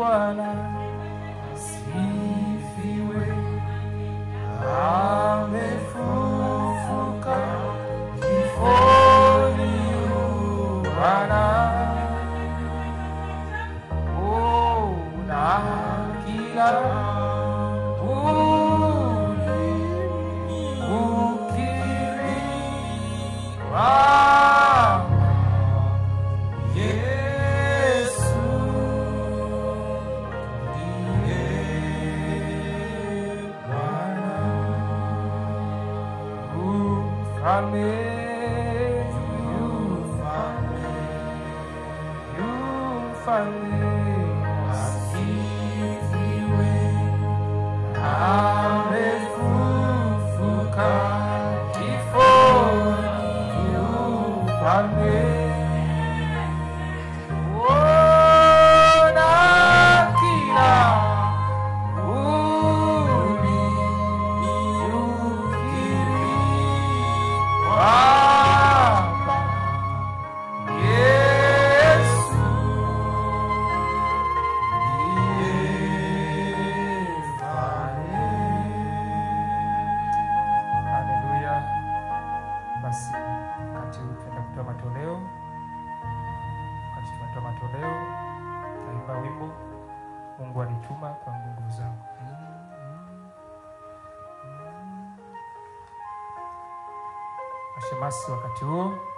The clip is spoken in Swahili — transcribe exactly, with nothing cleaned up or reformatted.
Bwana asifiwe. Amefufuka kifoni Bwana. Oh, na kila ulimi ukiri kwamba Yesu ndiye Bwana. Ufalme, ufalme, ufalme asifiwe. Amefufuka kifoni ufalme. Ona kila ulimi ukiri kwamba Yesu ndiye Mfalme. Haleluya. Basi wakati huu tunaenda kutoa matoleo. Wakati tunatoa matoleo, taimba wimbo Mungu alituma kwa nguvu zangu. Mashemasi wakati huo